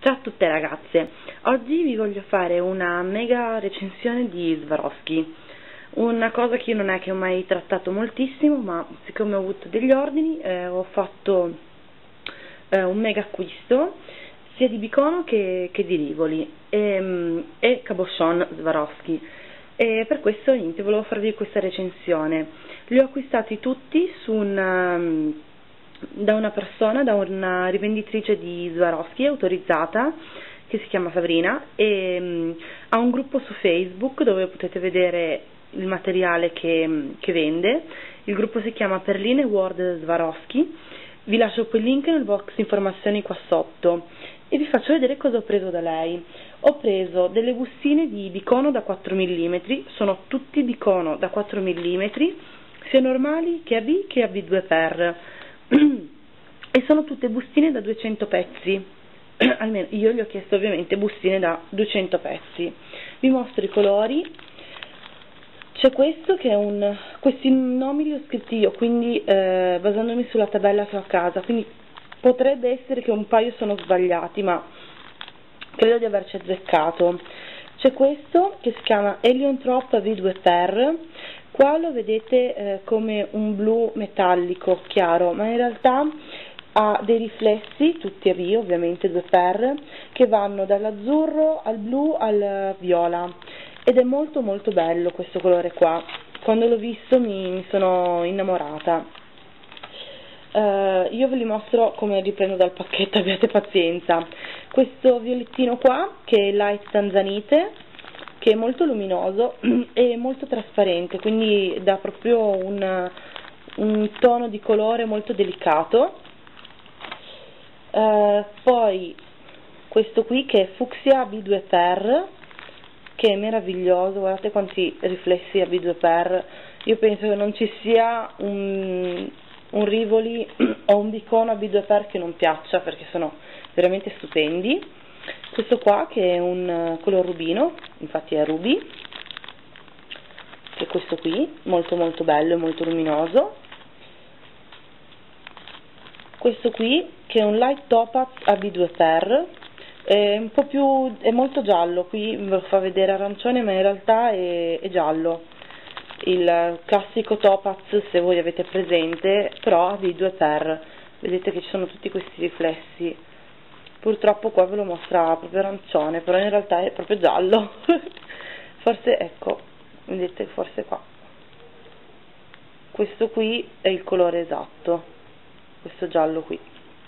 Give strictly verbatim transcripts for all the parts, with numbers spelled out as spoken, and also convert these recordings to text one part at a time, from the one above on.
Ciao a tutte ragazze, oggi vi voglio fare una mega recensione di Swarovski, una cosa che io non è che ho mai trattato moltissimo, ma siccome ho avuto degli ordini eh, ho fatto eh, un mega acquisto sia di Bicono che, che di Rivoli e, e Cabochon Swarovski, e per questo niente, volevo farvi questa recensione. Li ho acquistati tutti su un... da una persona, da una rivenditrice di Swarovski autorizzata che si chiama Sabrina e mh, ha un gruppo su Facebook dove potete vedere il materiale che, che vende. Il gruppo si chiama Perline World Swarovski. Vi lascio poi il link nel box informazioni qua sotto e vi faccio vedere cosa ho preso da lei. Ho preso delle bustine di Bicono da quattro millimetri, sono tutti Bicono da quattro millimetri, sia normali che A B che A B due per, e sono tutte bustine da duecento pezzi. Almeno io gli ho chiesto ovviamente bustine da duecento pezzi. Vi mostro i colori. C'è questo che è un... questi nomi li ho scritti io, quindi eh, basandomi sulla tabella che ho a casa, quindi potrebbe essere che un paio sono sbagliati, ma credo di averci azzeccato. C'è questo che si chiama Heliotrop A V due per, qua lo vedete eh, come un blu metallico chiaro, ma in realtà ha dei riflessi, tutti a V ovviamente due per, che vanno dall'azzurro al blu al viola, ed è molto molto bello questo colore qua. Quando l'ho visto mi, mi sono innamorata. Uh, io ve li mostro come li prendo dal pacchetto, abbiate pazienza. Questo violettino qua che è Light Tanzanite, che è molto luminoso e molto trasparente, quindi dà proprio un, un tono di colore molto delicato. Uh, poi questo qui che è Fucsia A B due per, che è meraviglioso, guardate quanti riflessi A B due per. Io penso che non ci sia un, un Rivoli o un Bicono A B due per che non piaccia, perché sono veramente stupendi. Questo qua che è un color rubino, infatti è ruby, che è questo qui, molto molto bello e molto luminoso. Questo qui che è un Light Topaz A B due per, è un po' più, è molto giallo, qui ve lo fa vedere arancione ma in realtà è, è giallo, il classico Topaz se voi avete presente, però A B due per, vedete che ci sono tutti questi riflessi. Purtroppo qua ve lo mostra proprio arancione, però in realtà è proprio giallo. Forse, ecco, vedete, forse qua. Questo qui è il colore esatto, questo giallo qui.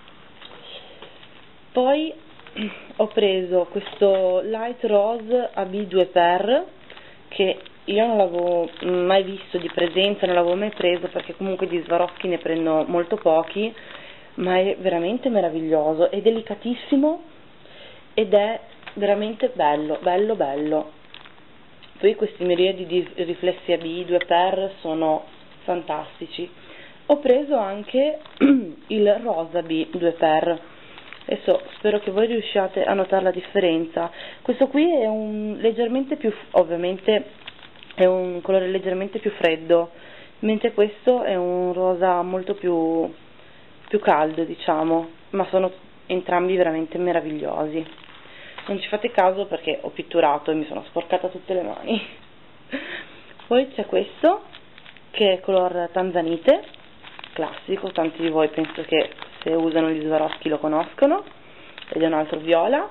Poi ho preso questo Light Rose A B due per, che io non l'avevo mai visto di presenza, non l'avevo mai preso, perché comunque di Swarovski ne prendo molto pochi, ma è veramente meraviglioso, è delicatissimo ed è veramente bello, bello, bello. Poi questi miriadi di riflessi A B due per sono fantastici. Ho preso anche il rosa A B due per, adesso spero che voi riusciate a notare la differenza. Questo qui è un leggermente più, ovviamente è un colore leggermente più freddo, mentre questo è un rosa molto più più caldo, diciamo, ma sono entrambi veramente meravigliosi. Non ci fate caso perché ho pitturato e mi sono sporcata tutte le mani. Poi c'è questo che è color Tanzanite, classico, tanti di voi penso che se usano gli Swarovski lo conoscono, ed è un altro viola.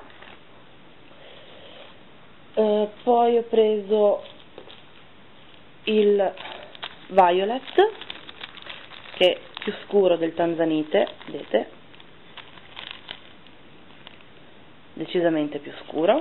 Eh, poi ho preso il Violet, che è più scuro del Tanzanite, vedete, decisamente più scuro.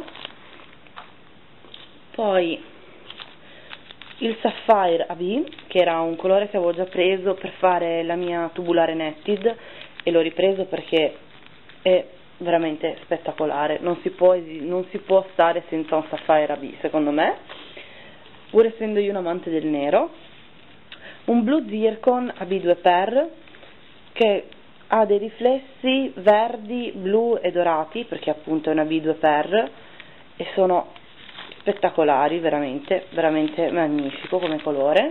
Poi il Sapphire A B, che era un colore che avevo già preso per fare la mia tubulare netted, e l'ho ripreso perché è veramente spettacolare, non si può, non si può stare senza un Sapphire A B secondo me, pur essendo io un amante del nero. Un blu zircon A B due per, che ha dei riflessi verdi, blu e dorati, perché appunto è una A B due per, e sono spettacolari, veramente, veramente magnifico come colore.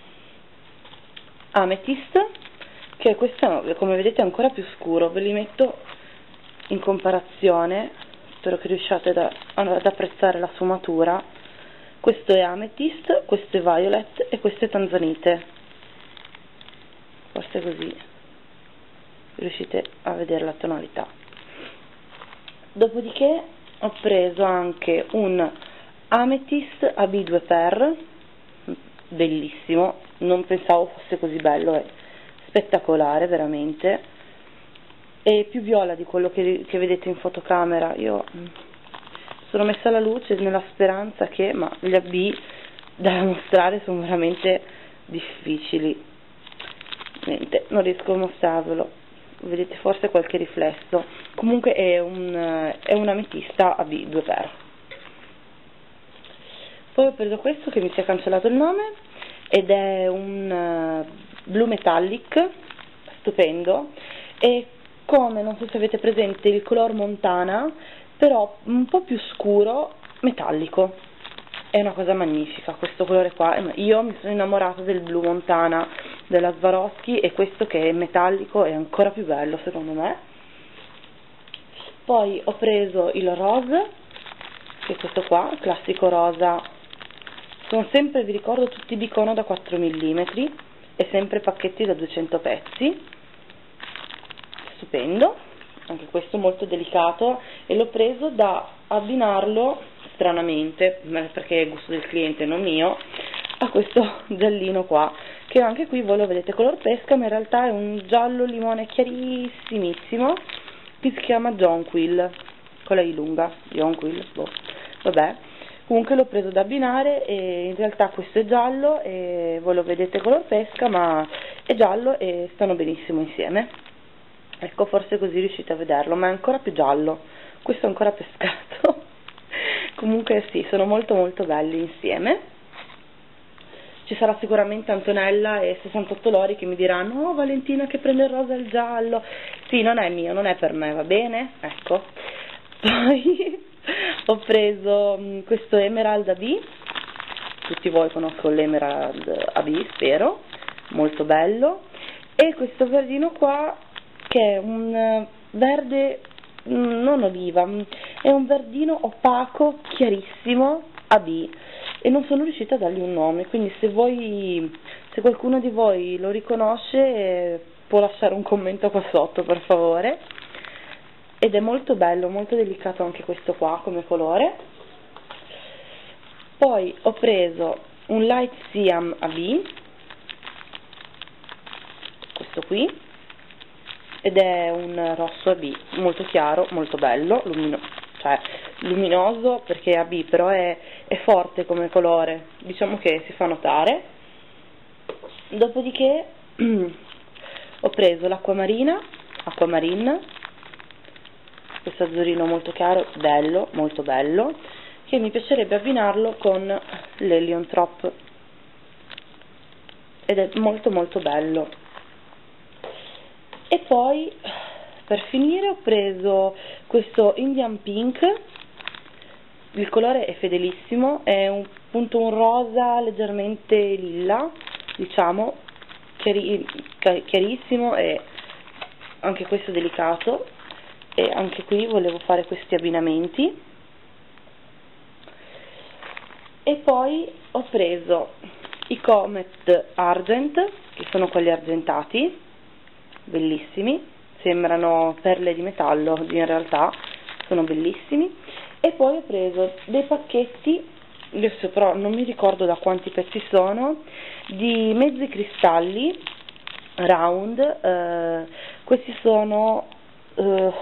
Amethyst, che questo come vedete è ancora più scuro, ve li metto in comparazione spero che riusciate da, ad apprezzare la sfumatura. Questo è Amethyst, questo è Violet e questo è Tanzanite, forse così riuscite a vedere la tonalità. Dopodiché ho preso anche un Amethyst A B due per, bellissimo, non pensavo fosse così bello, è spettacolare veramente, è più viola di quello che, che vedete in fotocamera. Io sono messa alla luce nella speranza che, ma gli A B da mostrare sono veramente difficili, niente, non riesco a mostrarvelo, vedete forse qualche riflesso, comunque è un, è un ametista A B due per. Poi ho preso questo che mi si è cancellato il nome ed è un uh, blu metallic stupendo, e come, non so se avete presente il color Montana, però un po' più scuro, metallico. È una cosa magnifica questo colore qua. Io mi sono innamorata del blu Montana della Swarovski, e questo che è metallico è ancora più bello secondo me. Poi ho preso il rose, che è questo qua, classico rosa. Sono sempre, vi ricordo, tutti bicono da quattro millimetri e sempre pacchetti da duecento pezzi. Stupendo, anche questo molto delicato, e l'ho preso da abbinarlo, stranamente, perché è gusto del cliente non mio, a questo giallino qua, che anche qui voi lo vedete color pesca, ma in realtà è un giallo limone chiarissimissimo, che si chiama Jonquil, con la I lunga, Jonquil, boh, vabbè. Comunque l'ho preso da abbinare, e in realtà questo è giallo e voi lo vedete color pesca, ma è giallo e stanno benissimo insieme. Ecco, forse così riuscite a vederlo, ma è ancora più giallo, questo è ancora pescato. Comunque sì, sono molto molto belli insieme. Ci sarà sicuramente Antonella e sessantotto Lori che mi diranno: oh Valentina, che prende il rosa e il giallo. Sì, non è mio, non è per me, va bene? Ecco. Poi ho preso um, questo Emerald A B, tutti voi conoscono l'Emerald A B, spero, molto bello, e questo verdino qua che è un verde, non oliva, è un verdino opaco chiarissimo A B, e non sono riuscita a dargli un nome, quindi se voi, se qualcuno di voi lo riconosce, eh, può lasciare un commento qua sotto per favore. Ed è molto bello, molto delicato anche questo qua come colore. Poi ho preso un Light Siam A B, questo qui, ed è un rosso A B molto chiaro, molto bello, lumino, cioè luminoso perché è A B, però è, è forte come colore, diciamo che si fa notare. Dopodiché ho preso l'acquamarina, acquamarine, questo azzurrino molto chiaro, bello, molto bello, che mi piacerebbe abbinarlo con l'Heliotrop, ed è molto molto bello. E poi per finire ho preso questo Indian Pink, il colore è fedelissimo, è un, appunto un rosa leggermente lilla, diciamo, chiari, chiarissimo, e anche questo delicato, e anche qui volevo fare questi abbinamenti. E poi ho preso i Comet Argent, che sono quelli argentati, bellissimi, sembrano perle di metallo, in realtà sono bellissimi. E poi ho preso dei pacchetti, adesso però non mi ricordo da quanti pezzi sono, di mezzi cristalli round, eh, questi sono eh,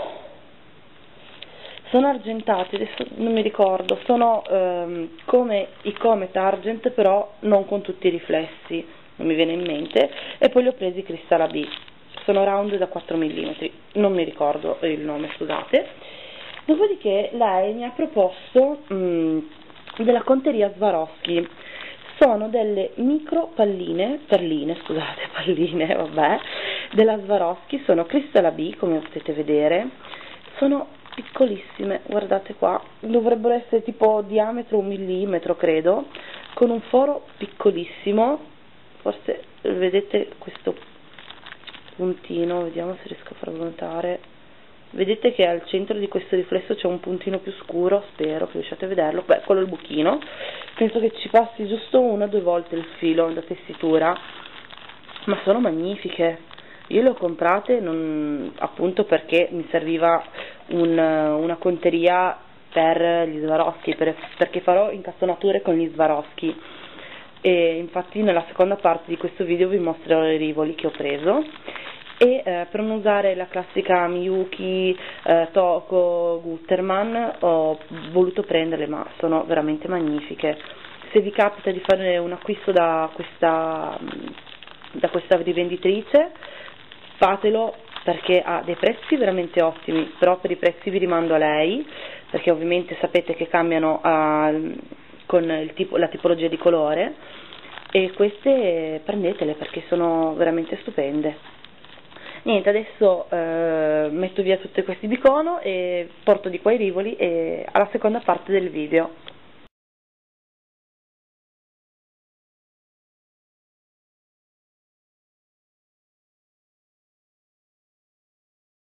sono argentati, adesso non mi ricordo, sono ehm, come i Comet Argent, però non con tutti i riflessi, non mi viene in mente. E poi li ho presi Cristal A B, sono round da quattro millimetri, non mi ricordo il nome, scusate. Dopodiché lei mi ha proposto mh, della conteria Swarovski, sono delle micro palline, perline, scusate, palline, vabbè, della Swarovski, sono Cristal A B, come potete vedere, sono piccolissime, guardate qua, dovrebbero essere tipo diametro un millimetro credo, con un foro piccolissimo, forse vedete questo puntino, vediamo se riesco a farlo notare, vedete che al centro di questo riflesso c'è un puntino più scuro, spero che riusciate a vederlo, beh, quello è il buchino. Penso che ci passi giusto una o due volte il filo da tessitura, ma sono magnifiche. Io le ho comprate non, appunto perché mi serviva un, una conteria per gli Swarovski, per, perché farò incastonature con gli Swarovski, e infatti nella seconda parte di questo video vi mostrerò i rivoli che ho preso. E eh, per non usare la classica Miyuki, eh, Toko, Gutterman, ho voluto prenderle, ma sono veramente magnifiche. Se vi capita di fare un acquisto da questa, da questa rivenditrice, fatelo, perché ha dei prezzi veramente ottimi, però per i prezzi vi rimando a lei, perché ovviamente sapete che cambiano uh, con il tipo, la tipologia di colore, e queste prendetele perché sono veramente stupende. Niente, adesso eh, metto via tutti questi bicono e porto di qua i rivoli, e alla seconda parte del video.